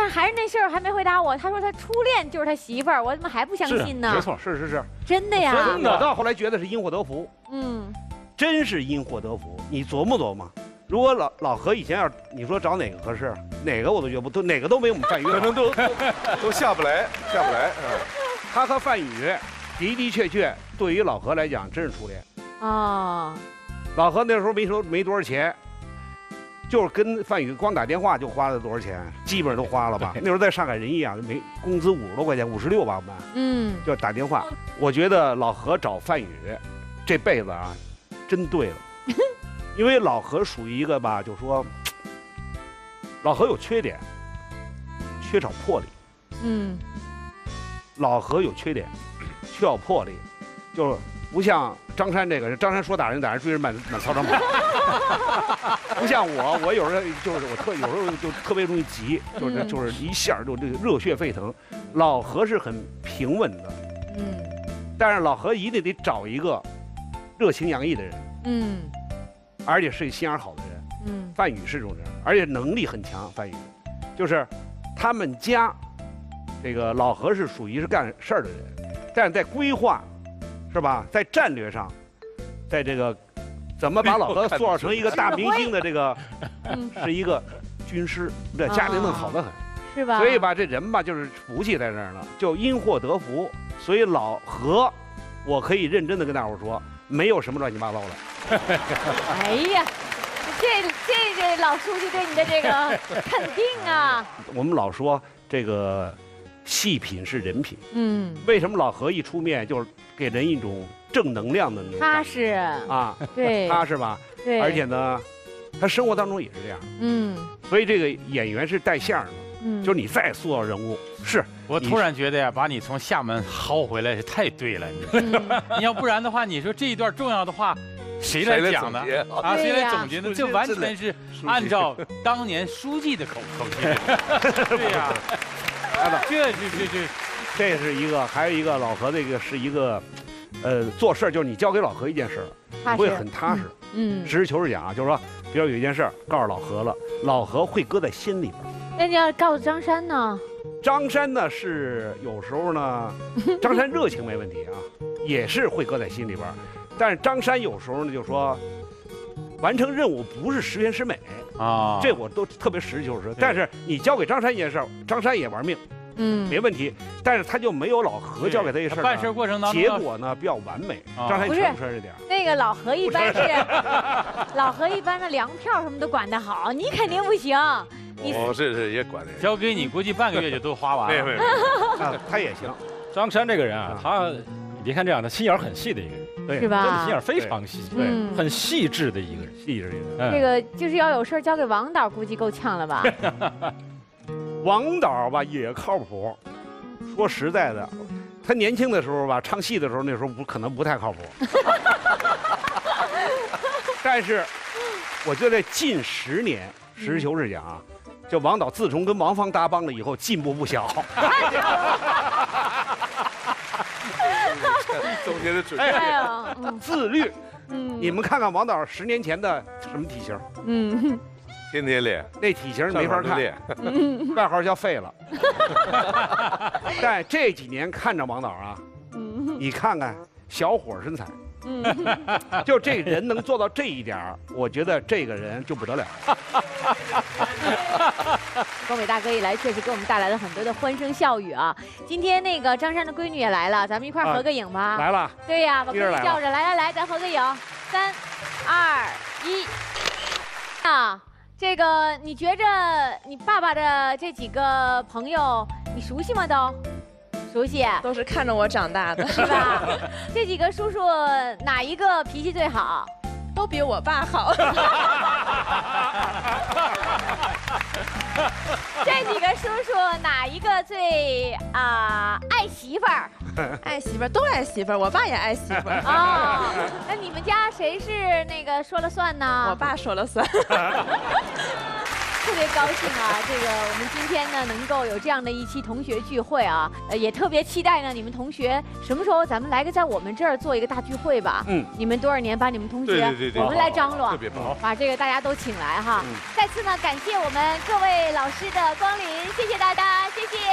但是还是那事儿还没回答我。他说他初恋就是他媳妇儿，我怎么还不相信呢？ 没错，是， 真的呀。 真的，我到后来觉得是因祸得福。 嗯， 真是因祸得福。你琢磨琢磨，如果老何以前要你说找哪个合适，哪个我都觉得不，哪个都没我们范宇可能都下不来。 他和范宇的确对于老何来讲真是初恋。 哦， 老何那时候没多少钱，就是跟范宇光打电话就花了多少钱，基本上都花了吧。那时候在上海人艺啊，没工资50多块钱，56吧我们。 嗯， 就打电话。我觉得老何找范宇这辈子啊，真对了，因为老何属于一个吧，就说老何有缺点，缺少魄力。 嗯， 老何有缺点，缺少魄力，就是不像张山这个，张山说打人追人满操场跑，不像我有时候就是有时候就特别容易急，就是一下就这个热血沸腾。老何是很平稳的，但是老何一定得找一个热情洋溢的人，而且是心眼好的人，范宇是这种人，而且能力很强。范宇就是他们家这个老何是属于是干事儿的人，但是在规划，是吧？在战略上，在这个怎么把老何塑造成一个大明星的这个，是一个军师，这家里弄好得很， 是吧？ 所以吧，这人吧就是福气在这儿呢，就因祸得福。所以老何，我可以认真的跟大伙说，没有什么乱七八糟的。 哎呀，这老书记对你的这个肯定啊。 我们老说这个细品是人品，为什么老何一出面就是给人一种正能量的那种踏实啊？ 对， 踏实吧？ 对， 而且呢，他生活当中也是这样，所以这个演员是带相的。就是你再塑造人物，是我突然觉得呀，把你从厦门薅回来是太对了，你要不然的话，你说这一段重要的话，谁来讲呢？啊，谁来总结呢？这完全是按照当年书记的口气。对呀， 这是一个，还有一个老何这个是一个，做事就是你交给老何一件事，会很踏实，实事求是讲啊，就是说，比如有一件事告诉老何了，老何会搁在心里边。 那你要告诉张山呢？ 张山呢是有时候呢，张山热情没问题啊，也是会搁在心里边。但是张山有时候呢就说，完成任务不是十全十美啊，这我都特别实事求是。但是你交给张山一件事，张山也玩命，没问题。但是他就没有老何交给他一事， 办事过程当中结果呢比较完美。张山你说不说这点？ 那个老何一般是老何一般的粮票什么都管得好，你肯定不行。 我这也管的， 交给你估计半个月就都花完了。 没， 他也行。 张山这个人啊，他你别看这样，他心眼很细的一个人， 对， 是吧？ 真的心眼非常细，对，很细致的一个人， 细致一个人。 这个就是要有事交给王导，估计够呛了吧？ 王导吧也靠谱，说实在的，他年轻的时候吧，唱戏的时候那时候可能不太靠谱，但是我觉得近10年，实事求是讲啊。就王导自从跟王芳搭帮了以后，进步不小。 总结的准确。 哎呀， 自律。你们看看王导10年前的什么体型？ 天天练， 那体型没法看，外号叫废了。但这几年看着王导啊，你看看小伙身材。就这人能做到这一点，我觉得这个人就不得了。 光伟大哥一来，确实给我们带来了很多的欢声笑语啊！今天那个张山的闺女也来了，咱们一块合个影吧。 来了。 对呀，把闺女叫着，来，咱合个影。3、2、1。啊，这个你觉着你爸爸的这几个朋友，你熟悉吗？都？熟悉， 都是看着我长大的， 是吧？这几个叔叔哪一个脾气最好？ 都比我爸好。 这几个叔叔哪一个最爱媳妇儿？ 爱媳妇儿都爱媳妇儿，我爸也爱媳妇儿。 啊，那你们家谁是那个说了算呢？ 我爸说了算。 特别高兴啊！这个我们今天呢能够有这样的一期同学聚会啊，也特别期待呢你们同学什么时候咱们来个在我们这儿做一个大聚会吧。你们多少年把你们同学我们来张罗， 特别棒， 把这个大家都请来哈。再次呢感谢我们各位老师的光临，谢谢大家。 谢谢。